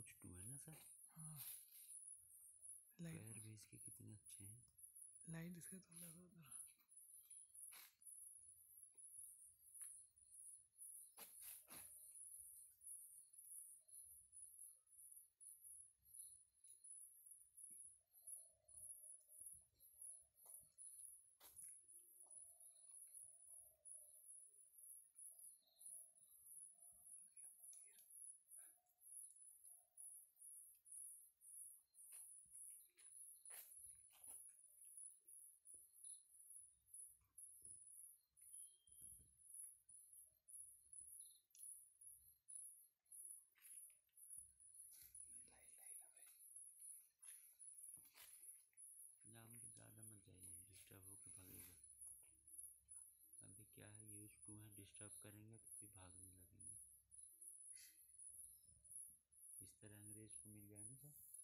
Huge to है ना sir. हाँ पैर भी इसके कितने अच्छे हैं। लाइट इसका थोड़ा सा उधर। जाम के ज़्यादा मत जाइए, डिस्टर्ब होकर भागेगा। अभी क्या है, यूज टू है, डिस्टर्ब करेंगे तो फिर भागने लगेंगे। इस तरह अंग्रेज को मिल जाए ना सर।